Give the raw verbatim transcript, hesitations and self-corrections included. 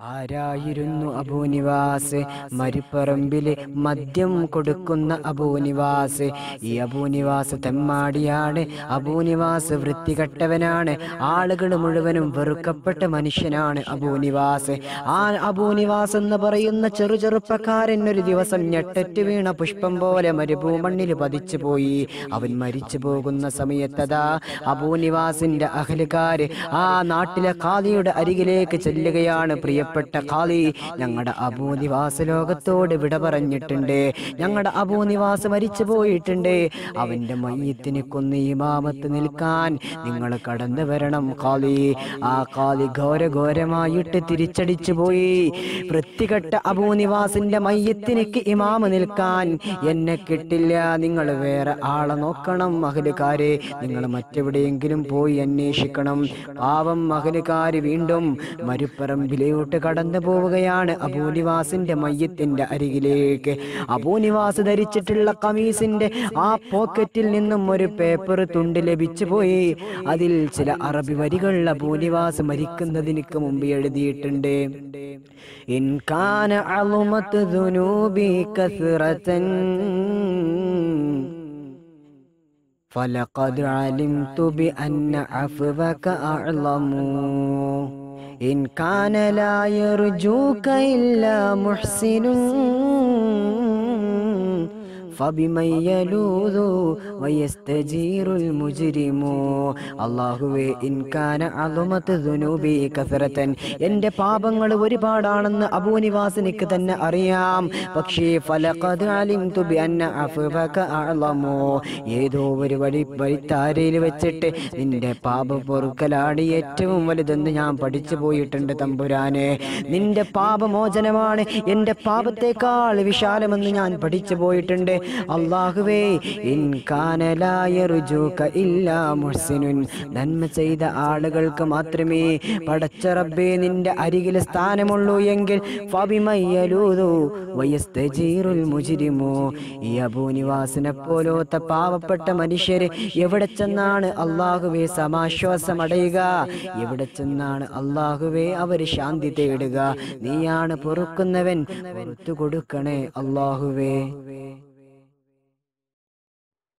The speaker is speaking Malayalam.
ആരായിരുന്നു അബൂനിവാസ്? മരുപ്പറമ്പില് മദ്യം കൊടുക്കുന്ന അബൂനിവാസ്. ഈ അബൂനിവാസ് തെമ്മാടിയാണ്. അബൂനിവാസ് വൃത്തികെട്ടവനാണ്. ആളുകൾ മുഴുവനും വെറുക്കപ്പെട്ട മനുഷ്യനാണ് അബൂനിവാസ്. ആ അബൂനിവാസ് എന്ന് പറയുന്ന ചെറു ചെറുപ്പക്കാരൻ ഒരു ദിവസം ഞെട്ടറ്റ് വീണ പുഷ്പം പോലെ മരുഭൂമണ്ണിൽ പതിച്ചു പോയി. അവൻ മരിച്ചു പോകുന്ന സമയത്തതാ അബൂനിവാസിന്റെ അഹ്ലുകാര് ആ നാട്ടിലെ ഖാദിയുടെ അരികിലേക്ക് ചെല്ലുകയാണ്. പ്രിയപ്പെട്ട ഖാദി, ഞങ്ങളുടെ അബൂനിവാസ് ലോകത്തോട് വിട പറഞ്ഞിട്ടുണ്ട്. ഞങ്ങളുടെ അബൂനിവാസ് മരിച്ചു പോയിട്ടുണ്ട്. അവന്റെ മയ്യത്തിന് കൊന്ന് ഇമാമത്ത് നിൽക്കാൻ നിങ്ങൾ കടന്നു വരണം ഖാദി. ആ ഖാദി ഘോരഘോരമായിട്ട് തിരിച്ചടിച്ചു പോയി. വൃത്തികെട്ട അബൂനിവാസിന്റെ മയ്യത്തിനേക്ക് ഇമാമ നിൽക്കാൻ എന്നെ കിട്ടില്ല. നിങ്ങൾ വേറെ ആളെ നോക്കണം അഹ്ലുകാരെ. നിങ്ങൾ മറ്റെവിടെയെങ്കിലും പോയി അന്വേഷിക്കണം. പാവം അഹ്ലുകാര് വീണ്ടും മരുപ്പറമ്പിലോട്ട് കടന്നു പോവുകയാണ് അബൂനിവാസിന്റെ മയ്യത്തിന്റെ അരികിലേക്ക്. അബൂനിവാസ് ധരിച്ചിട്ടുള്ള കമീസിന്റെ ആ പോക്കറ്റിൽ നിന്നും ഒരു പേപ്പർ തുണ്ട് ലഭിച്ചു പോയി. അതിൽ ചില അറബി വരികൾ അബൂനിവാസ് മരിക്കുന്നതിന് മുമ്പ് എഴുതിയിട്ടുണ്ട്. ഇൻ കാന അളുമത് ദുനൂബി കസ്റതൻ ഫലഖദ് അലിംതു ബിഅന്ന അഫ്വക അഅ്ലമു ഇൻ കാന ലാ യർജൂക ഇല്ലാ മുഹ്സിനുൻ فبمن يلوذ ويستجير المجرم. അല്ലാഹുവേ, ഇൻ കാന അളുമത് ദുനൂബി കസറതൻ, എൻ്റെ പാപങ്ങൾ ഒരുപാടാണെന്ന് അബൂനിവാസിനിക്ക് തന്നെ അറിയാം. പക്ഷേ ഫലഖദ് അലിംതു ബിഅന്ന അഫ്വക അഅ്ലമു, ഏതോ ഒരു വഴി വഴിത്താരയിൽ വെച്ചിട്ട് നിന്റെ പാപ പൊറുക്കലാണ് ഏറ്റവും വലുതെന്ന് ഞാൻ പഠിച്ചു പോയിട്ടുണ്ട് തമ്പുരാനെ. നിന്റെ പാപമോചനമാണ് എൻ്റെ പാപത്തേക്കാൾ വിശാലമെന്ന് ഞാൻ പഠിച്ചു പോയിട്ടുണ്ട്. അല്ലാഹുവേ, ഇൻ കാന ലാ യർജൂക ഇല്ലാ മുഹ്സിനുൻ, നന്മ ചെയ്ത ആളുകൾക്ക് മാത്രമേ പടച്ച റബ്ബേ നിന്റെ അരികിൽ സ്ഥാനമുള്ളൂ എങ്കിൽ ഫബിമയ്യലൂദു വയസ്തജീറുൽ മുജ്രിമു, ഈ അബൂനിവാസിനെ പോലത്തെ പാവപ്പെട്ട മനുഷ്യര് എവിടെ ചെന്നാണ് അല്ലാഹുവേ സമാശ്വാസമടയുക? എവിടെ ചെന്നാണ് അല്ലാഹുവേ അവര് ശാന്തി തേടുക? നീയാണ് പൊറുക്കുന്നവൻ, പൊറുത്തു കൊടുക്കണേ അല്ലാഹുവേ.